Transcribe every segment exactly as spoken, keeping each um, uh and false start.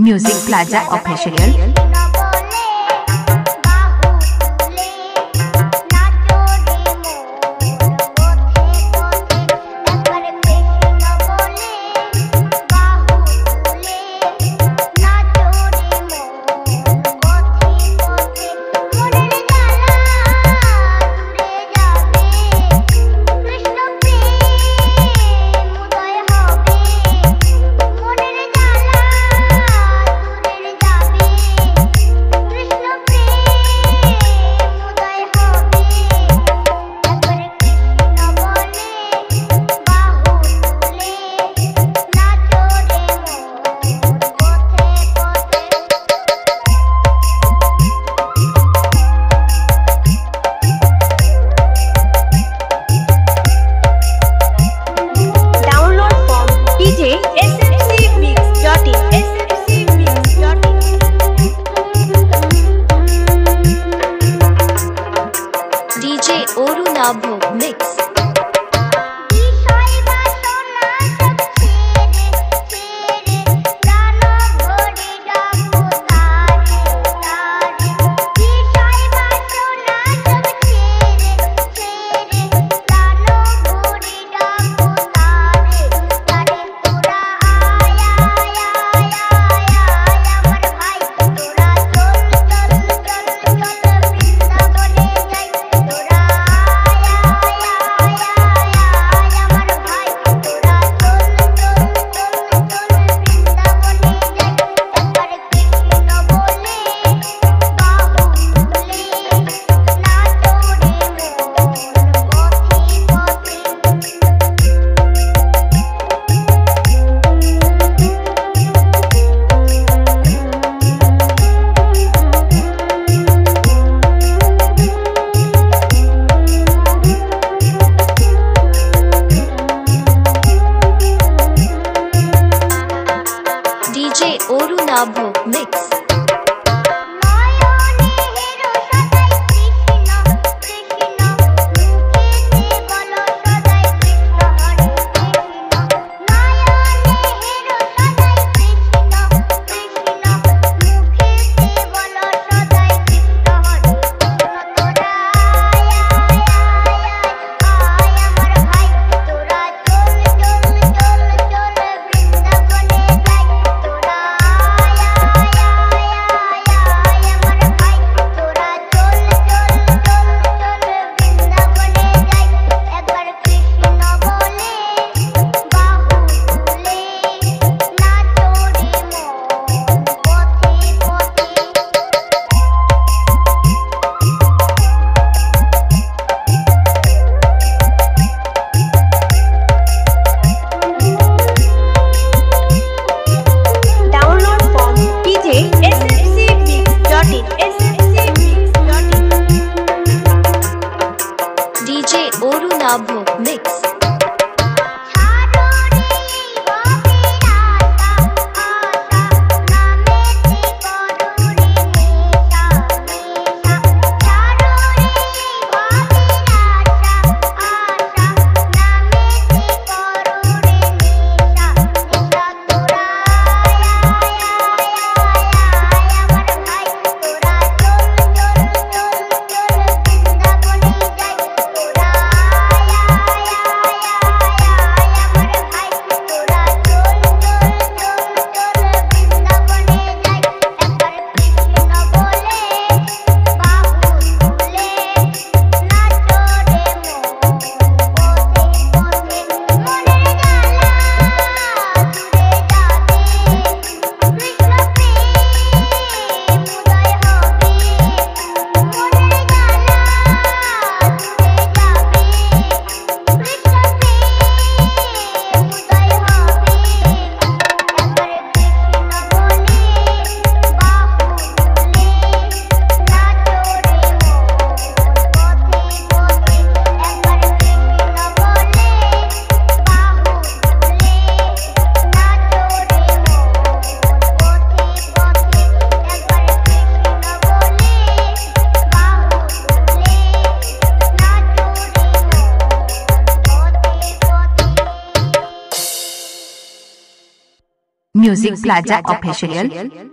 Music Plaza Official. DJ ओरू नाभो mix. DJ ओरू नाभो mix. Music Plaza Official.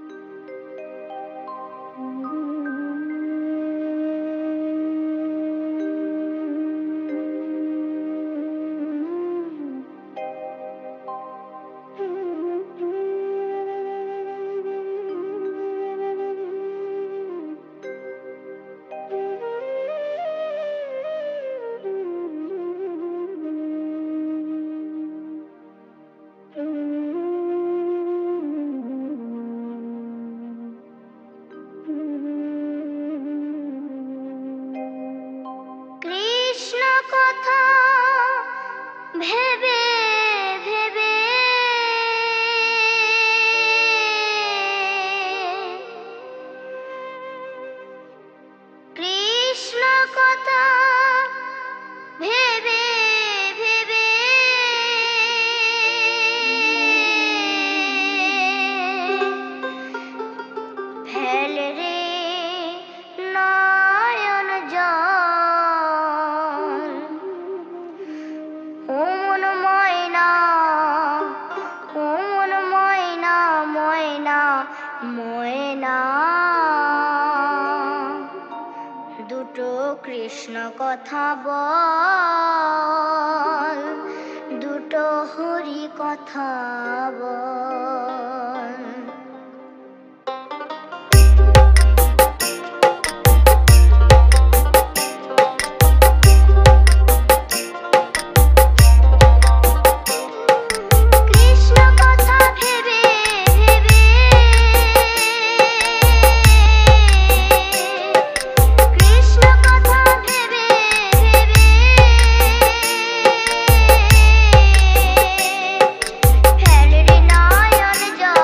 ভেবে ভেবে কৃষ্ণ কথা ভেবে ভেবে ফেল রে নয়ন জল ওমন ময়না ওমন ময়না ময়না ময়না দুটো কৃষ্ণ কথা বল দুটো হরি কথা বল ফেল রে নয়ন জল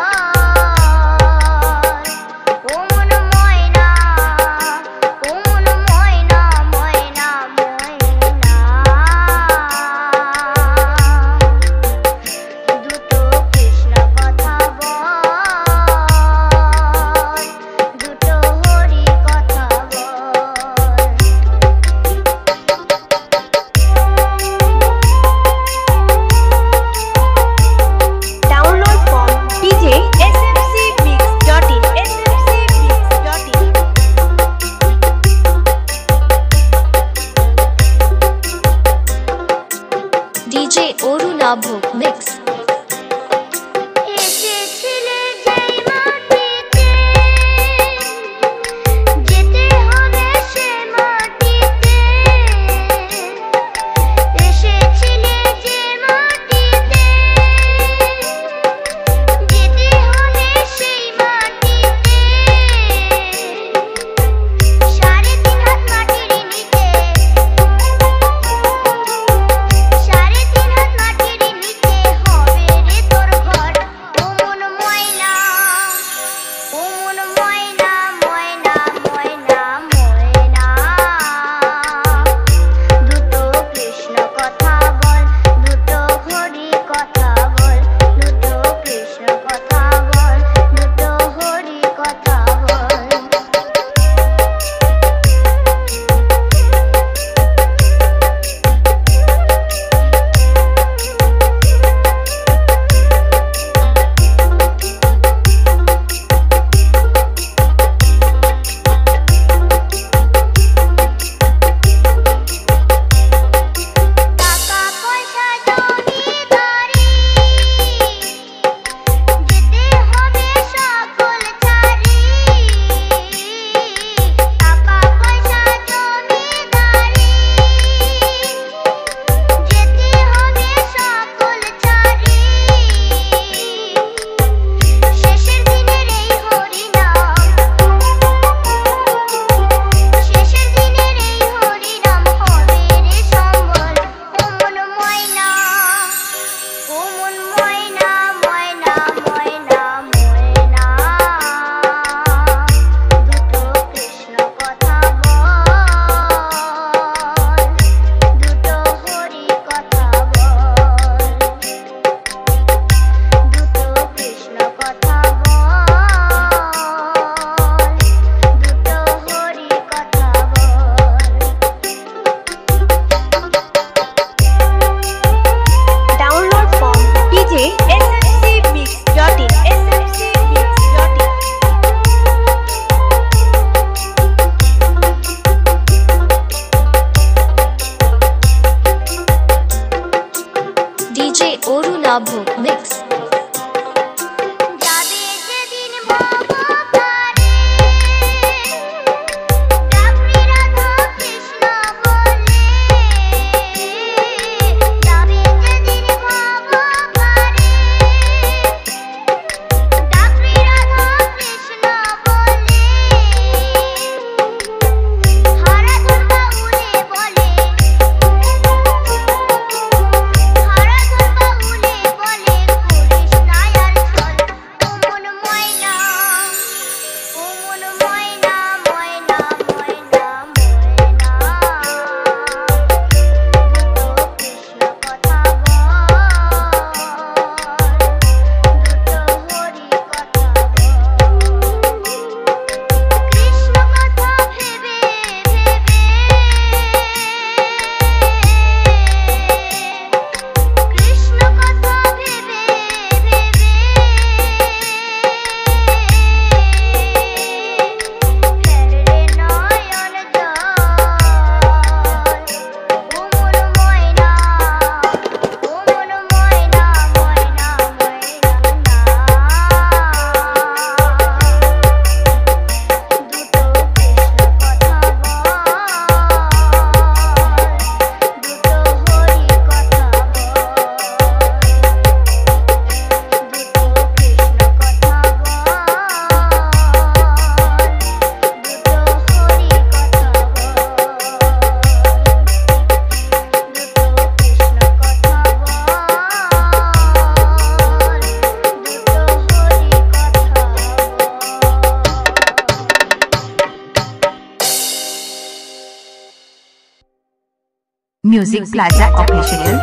Music Plaza Official.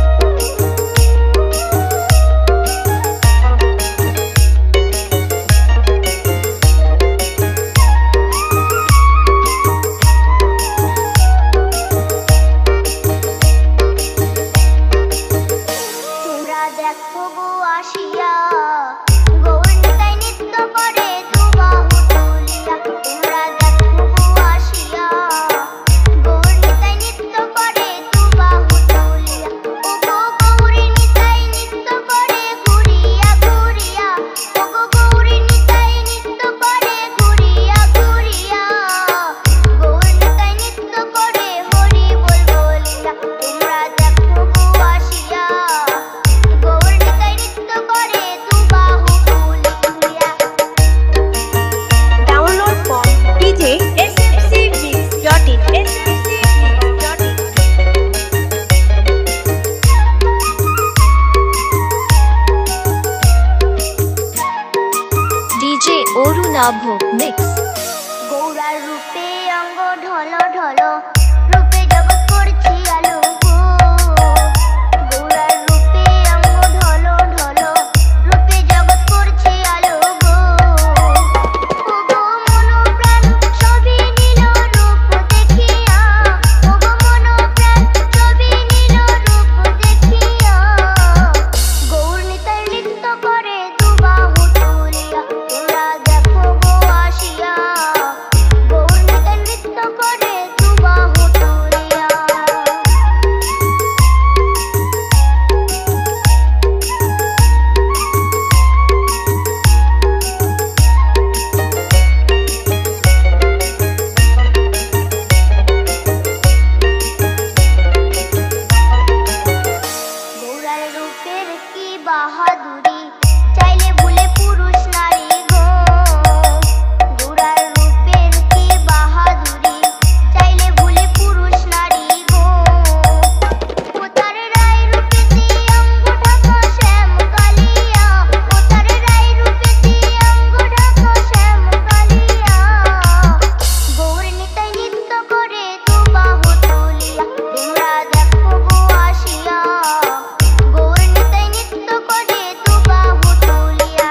Nabho Mix. Gaura রূপে অঙ্গ ঢল ঢল রূপে জগৎ করছি আলো গো গৌরা রূপে অঙ্গ ঢল ঢল রূপে জগৎ করছি আলো গো ও গো মন প্রাণ সবই নীল রূপ দেখিয়া ও গো মন প্রাণ সবই নীল রূপ দেখিয়া গৌর নিতাই নৃত্য করে দুবাহু তুলিয়া তোমরা দেখো গো আসিয়া গৌর নিতাই নৃত্য করে দুবাহু তুলিয়া গৌরার রূপের কি বাহাদুরি চাইলে ভুলে পুরুষ নারী গো গৌরার রূপের কি বাহাদুরি চাইলে ভুলে পুরুষ নারী গো ও তার রায় রূপেতে অঙ্গ ঢাকা শ্যাম কালিয়া ও তার রায় রূপেতে অঙ্গ ঢাকা শ্যাম কালিয়া গৌর নিতাই নৃত্য করে দুবাহু তুলিয়া তোমরা দেখো গো আসিয়া গৌর নিতাই নৃত্য করে দুবাহু তুলিয়া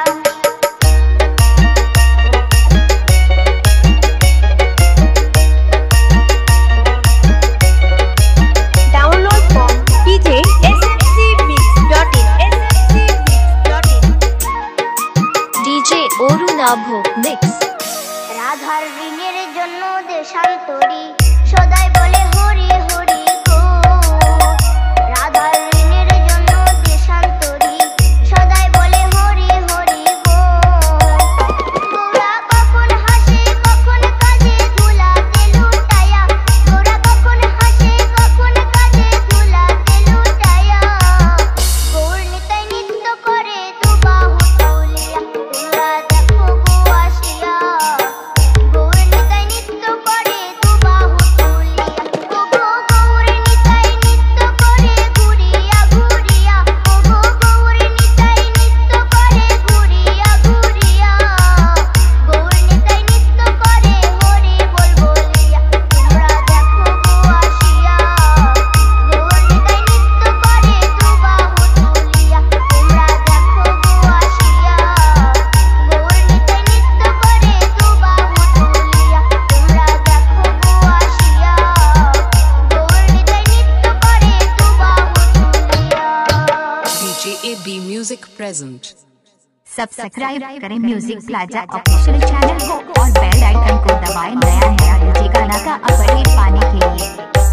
Download from d j s m c mix dot in s m c mix dot in. D J Oru Nabho Mix. রাধার ঋণের জন্য দেশান্তরী সদাই বলে হরি হরি গো রাধার ঋণের জন্য দেশান্তরী সদাই বলে হরি হরি গো গৌরা কখন হাসে কখন কাঁদে ধুলাতে লুটায়া গৌরা কখন হাসে কখন কাঁদে ধুলাতে লুটায়া গৌর নিতাই নৃত্য করে দুবাহু তুলিয়া তোমরা দেখো গো আসিয়া গৌর নিতাই নৃত্য করে দুবাহু তুলিয়া ও গো গৌর নিতাই নৃত্য করে ঘুরিয়া ঘুরিয়া ও গো গৌর নিতাই নৃত্য করে ঘুরিয়া ঘুরিয়া গৌর নিতাই নৃত্য করে হরি বল বলিয়া তোমরা দেখো গো আসিয়া গৌর নিতাই নৃত্য করে দুবাহু তুলিয়া তোমরা দেখো গো আসিয়া গৌর নিতাই নৃত্য করে দুবাহু তুলিয়া তোমরা দেখো গো আসিয়া গৌর নিতাই নৃত্য করে দুবাহু তুলিয়া D J A B Music present. Subscribe करें म्यूजिक प्लाजा ऑफिशियल चैनल को और बेल आइकन को दबाएं नया नया डीजे गाना का अपडेट पाने के लिए।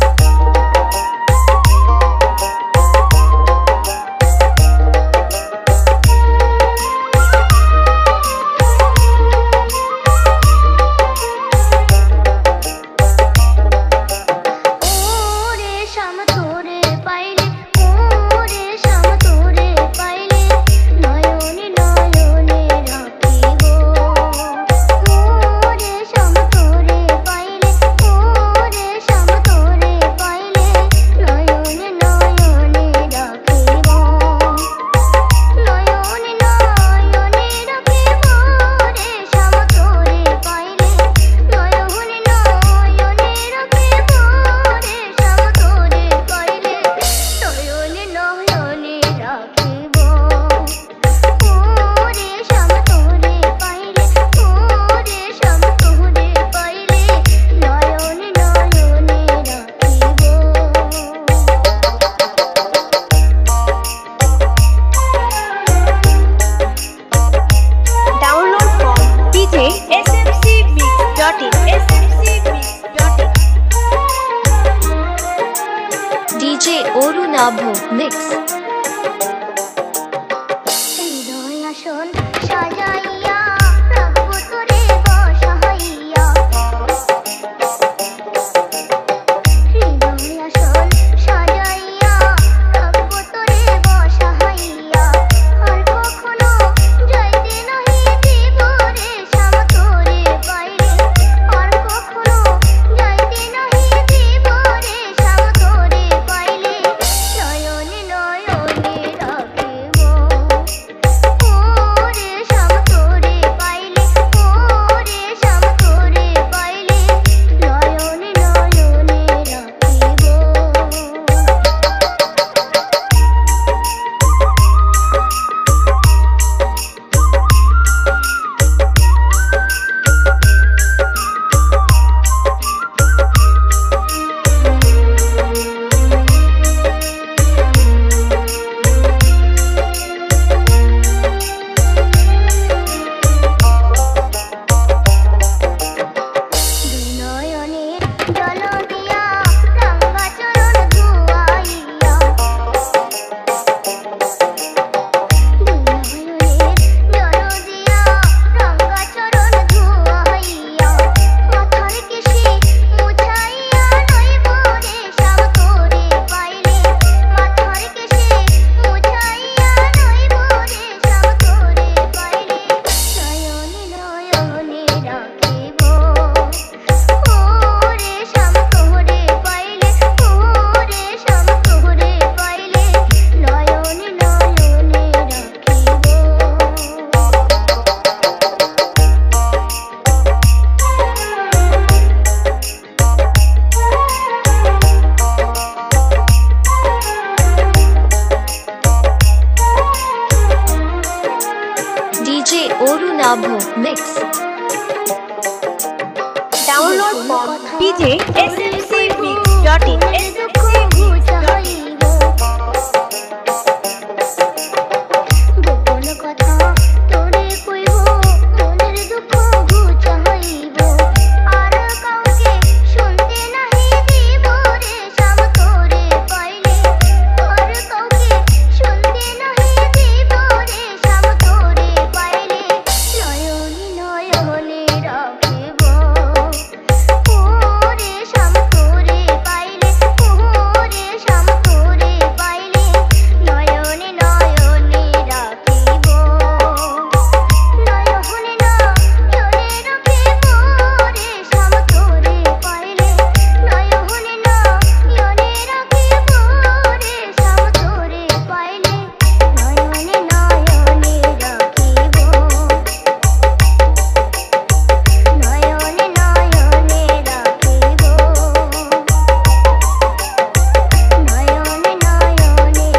ওরে শ্যাম তোরে পাইলে ওরে শ্যাম তোরে পাইলে নয়নে নয়নে রাখিব ওরে শ্যাম তোরে পাইলে ওরে শ্যাম তোরে Download from d j s m c mix dot in. গোপন কথা তোরে কইব মনের দুঃখ ঘুচাইব আর কাউকে শুনতে নাহি দিব রে শাম তোরে পাইলে আর কাউকে শুনতে নাহি দিব রে শাম তোরে পাইলে নয়নে নয়নে রাখিব ওরে শাম তোরে পাইলে ওরে শাম তোরে পাইলে নয়নে নয়নে রাখিব নয়নে নয়নে রাখিব রে শাম তোরে পাইলে নয়নে নয়নে রাখিব রে শাম তোরে পাইলে নয়নে নয়নে রাখিব নয়নে নয়নে রাখিব নয়নে নয়নে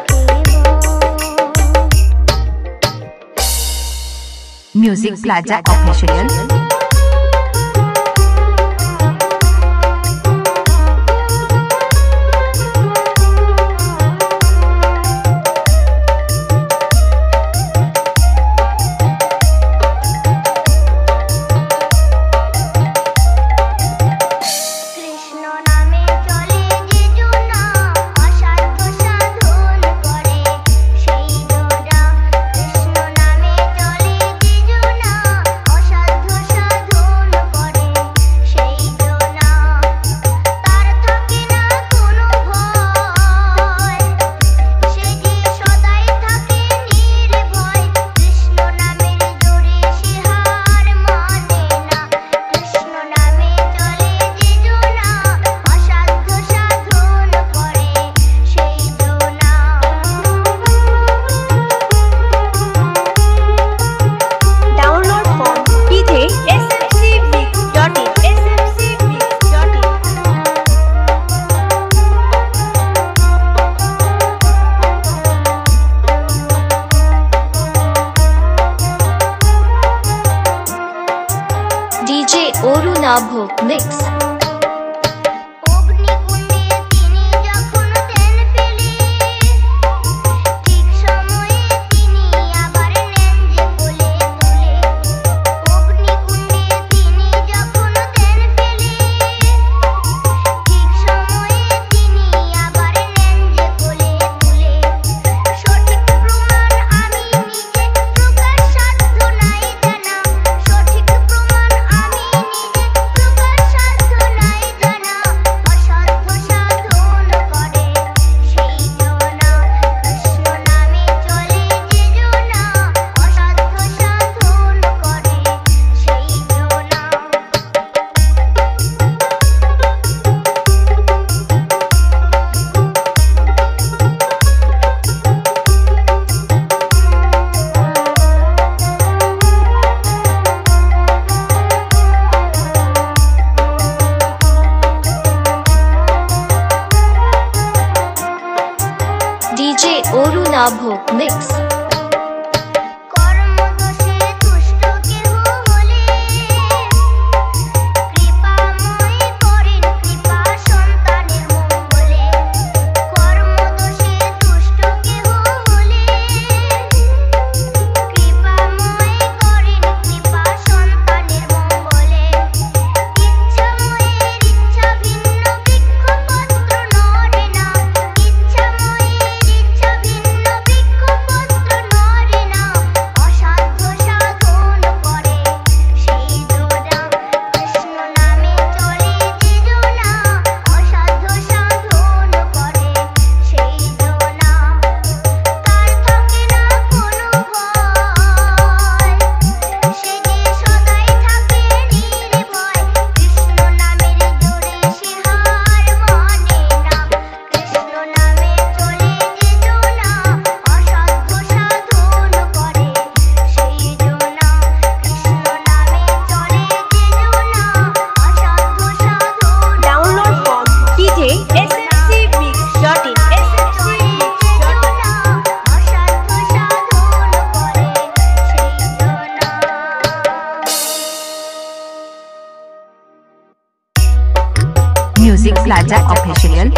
রাখিব म्यूजिक प्लाजा ऑफिशियल। কৃষ্ণ নামে চলে যে জোনা অসাধ্য সাধন করে সেই জোনা কৃষ্ণ নামে চলে যে জোনা অসাধ্য সাধন করে সেই জোনা তার থাকে না কোনো ভয় সে যে সদাই থাকে নির্ভয় কৃষ্ণ নামের জোরে সে হার মানে না কৃষ্ণ নামে চলে যে জোনা অসাধ্য সাধন করে সেই জোনা Download from d j s m c mix dot in. s m c mix dot in. D J Oruna Bhok Mix. অগ্নিকুণ্ডে তিনি যখন তেল ফেলে ঠিক সময়ে তিনি আবার নেন যে কোলে তুলে অগ্নিকুণ্ডে তিনি যখন তেল ফেলে ঠিক সময়ে তিনি আবার নেন যে কোলে তুলে সঠিক প্রমাণ আমি নিজে প্রকাশ সাধ্য নাই জানা সঠিক প্রমাণ আমি নিজে প্রকাশ সাধ্য নাই জানা অসাধ্য সাধন করে সেই জোনা কৃষ্ণ নামে চলে যে জোনা অসাধ্য সাধন করে সেই জোনা D J Oruna Bhok Mix. কর্মদোষে তুষ্ট কেহ হলে কৃপাময় করেন কৃপা সন্তানের মঙ্গলে কর্মদোষে তুষ্ট কেহ হলে কৃপাময় করেন কৃপা সন্তানের মঙ্গলে ইচ্ছাময়ের ইচ্ছা ভিন্ন বৃক্ষপত্র নড়ে না ইচ্ছাময়ের ইচ্ছা ভিন্ন বৃক্ষপত্র म्यूजिक प्लाजा ऑफिशियल।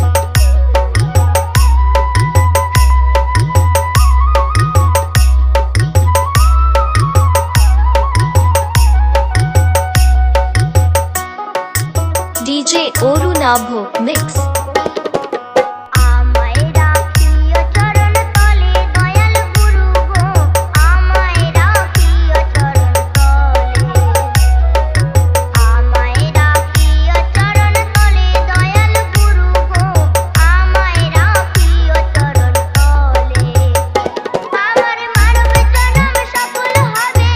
डीजे ओरू नाभो मिक्स। আমায় রাখিও চরণ তলে দয়াল গুরু গো আমায় রাখিও চরণ তলে আমায় রাখিও চরণ তলে দয়াল গুরু গো আমায় রাখিও চরণ তলে আমার মানব জনম সফল হবে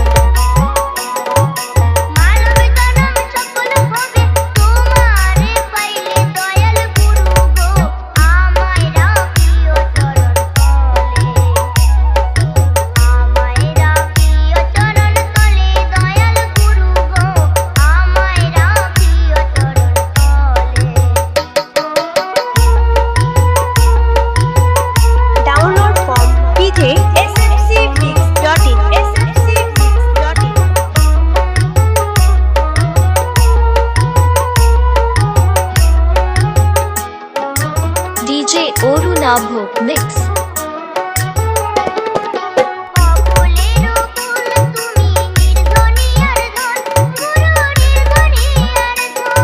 মানব জনম সফল হবে তোমারে পাইলে দয়াল গুরু গো আমায় রাখিও চরণ তলে আমায় রাখিও চরণ তলে দয়াল গুরু গো আমায় রাখিও চরণ তলে। Download from d j s m c mix dot in s m c mix dot in। DJ Oru नाभो mix. অকুলের কুল তুমি নির্ধনিয়ার ধন গুরু নির্ধনিয়ার ধন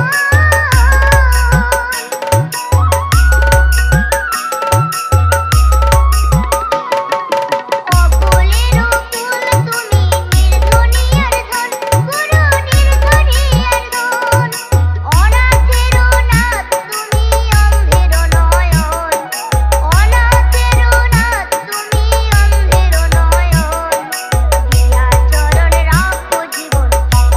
অকুলের কুল তুমি নির্ধনিয়ার ধন গুরু নির্ধনিয়ার ধন অনাথের নাথ তুমি অন্ধের নয়ন অনাথের নাথ তুমি অন্ধের নয়ন দিয়া চরণ রাখো জীবন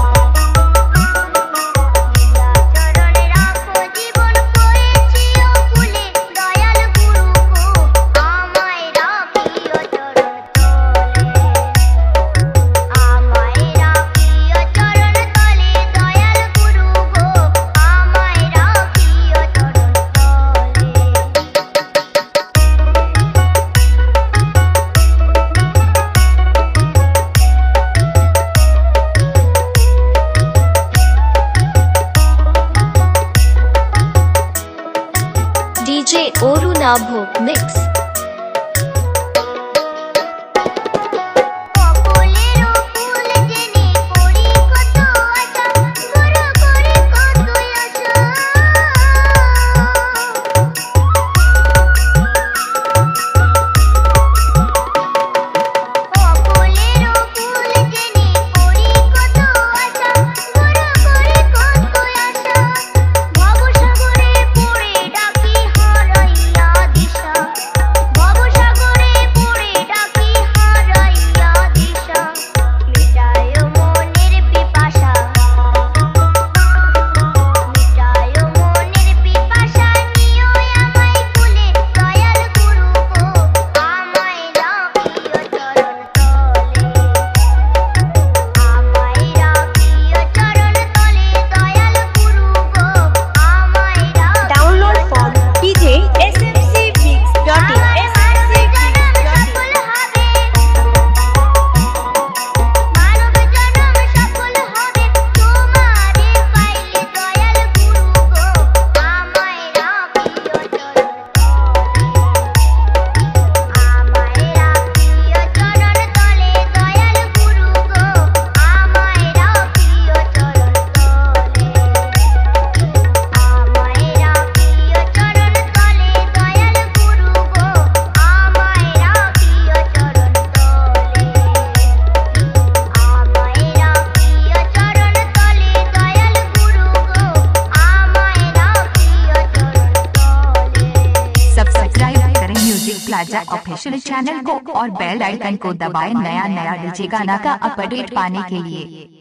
দিয়া চরণ রাখো জীবন করেছি অকুলে দয়াল গুরু গো আমায় রাখিও চরণ তলে আমায় রাখিও চরণ তলে দয়াল গুরু গো আমায় রাখিও চরণ তলে। डीजे ओरू नाभो मिक्स। অকুলের কুল জেনে করি কত আশা গুরু করি কত আশা অকুলের কুল জেনে করি কত আশা গুরু করি কত আশা ভবসাগরে পড়ে ডাকি হারাইয়া দিশা ভবসাগরে পড়ে ডাকি হারাইয়া দিশা মিটায় মনের পিপাসা মিটায় মনের পিপাসা নিও আমায় কুলে দয়াল গুরু গো আমায় রাখিও চরণ তলে আমায় রাখিও চরণ তলে দয়াল গুরু গো আমায় রাখিও Download from d j s m c mix dot in আমার s m c মানব mix জনম dot in। সফল হবে মানব জনম সফল হবে তোমারে পাইলে দয়াল গুরু গো আমায় রাখিও চরণ তলে আমায় রাখিও চরণ তলে দয়াল গুরু গো আমায় রাখিও চরণ তলে আমায় রাখিও চরণ তলে দয়াল গুরু গো আমায় রাখিও চরণ তলে আমায় রাখিও চরণ তলে দয়াল গুরু গো আমায় রাখিও চরণ তলে। सब्सक्राइब करें म्यूजिक प्लाजा ऑफिशियल चैनल को और बेल आइकन को दबाएं नया नया डीजे गाना का अपडेट पाने के लिए।